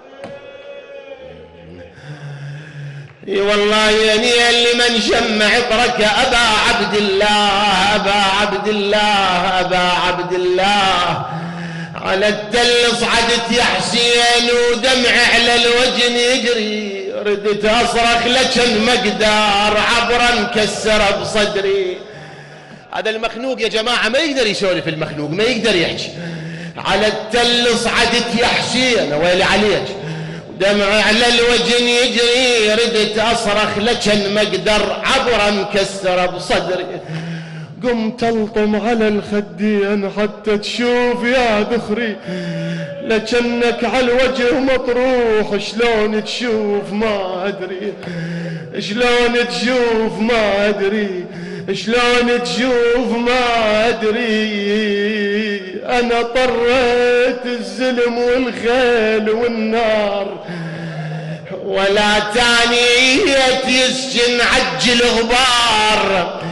اي والله أني اللي من شم عطرك أبا عبد الله، أبا عبد الله، أبا عبد الله. على التل صعدت يا حسين ودمع على الوجن يجري، ردت أصرخ لكن مقدار عبرا كسر بصدري. هذا المخنوق يا جماعة ما يقدر يسولف، المخنوق ما يقدر يحكي. على التل صعدت يا حسين ويلي عليك، دمع على الوجن يجري، ردت أصرخ لكن مقدر عبرا كسر بصدري. قمت ألطم على الخدين حتى تشوف يا ذخري، لكنك على الوجه مطروح، شلون تشوف ما أدري، شلون تشوف ما أدري، شلون تشوف ما أدري. أنا طريت الزلم والخيل والنار، ولا تانيت يسجن عجل غبار.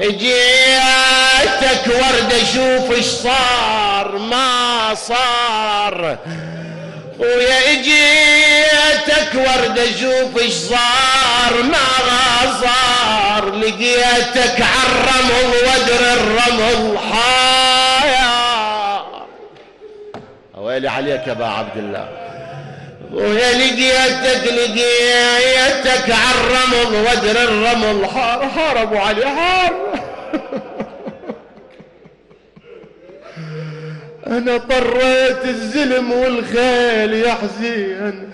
اجيتك ورد اشوف ايش صار ما صار، ويا اجيتك ورد اشوف ايش صار ما صار. لقيتك عالرمل ودر الرمل حاير. ويلي عليك يا ابا عبد الله، ويا لقيتك عالرمل ودر الرمل حار. حاربوا علي حار. انا طريت الزلم والخيل يا حزين،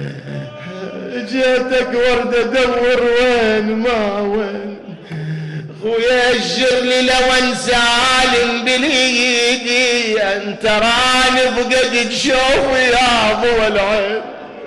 جيتك ورد ادور وين ما وين. خويا اشر لي لو انسالم بالايدي، انت راني فقد تشوف يا ابو العين.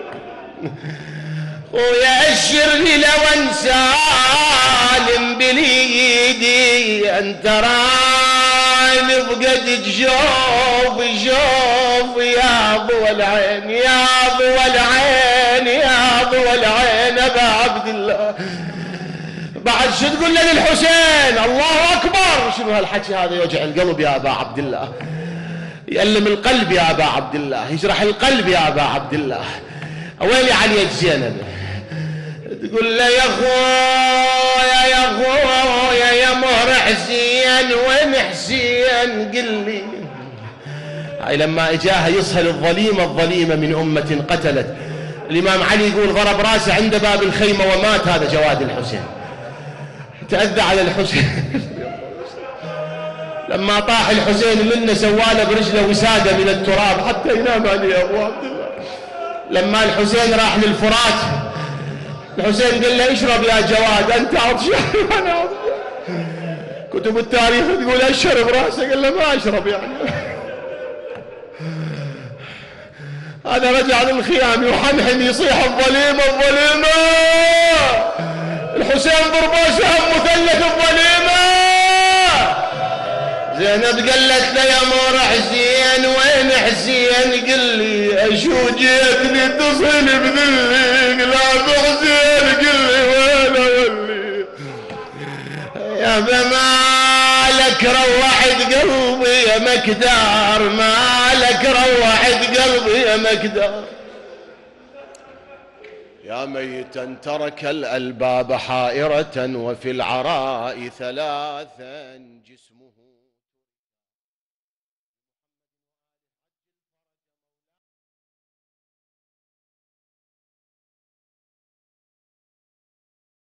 خويا اشر لي لو انسالم بالايدي، انت راني فقد تشوف يا ابو العين، يا ابو العين، يا ابو العين ابا عبد الله. بعد شو تقول للحسين؟ الله اكبر. شنو هالحكي هذا؟ يوجع القلب يا ابا عبد الله، يألم القلب يا ابا عبد الله، يجرح القلب يا ابا عبد الله. ويلي عليك زينب. تقول له يا اخويا يا اخويا يا مهر حسين وين حسين قل لي. هاي لما اجاها يصهل الظليمة من أمة قتلت. الإمام علي يقول ضرب راسه عند باب الخيمة ومات هذا جواد الحسين، تأذى على الحسين. لما طاح الحسين منه سواله برجله وسادة من التراب حتى ينام عليه يا أبو عبد الله. لما الحسين راح للفرات الحسين قال له اشرب يا جواد أنت عطشان وأنا عطشان. كتب التاريخ تقول اشرب راسه، قال له ما اشرب يعني. هذا رجع للخيام يحنحن يصيح الظليمة الظليمة. الحسين ضربه سهم مثلث الظليمة. زينب قالت له يا مور حسين وين حسين قل لي اشو جيتني تصل بذلك لا بحسين قل لي وين اولي يا مالك روحت قلبي يا مكدار مالك روحت قلبي يا مكدار. يا ميتا ترك الألباب حائرة وفي العراء ثلاثا جسمه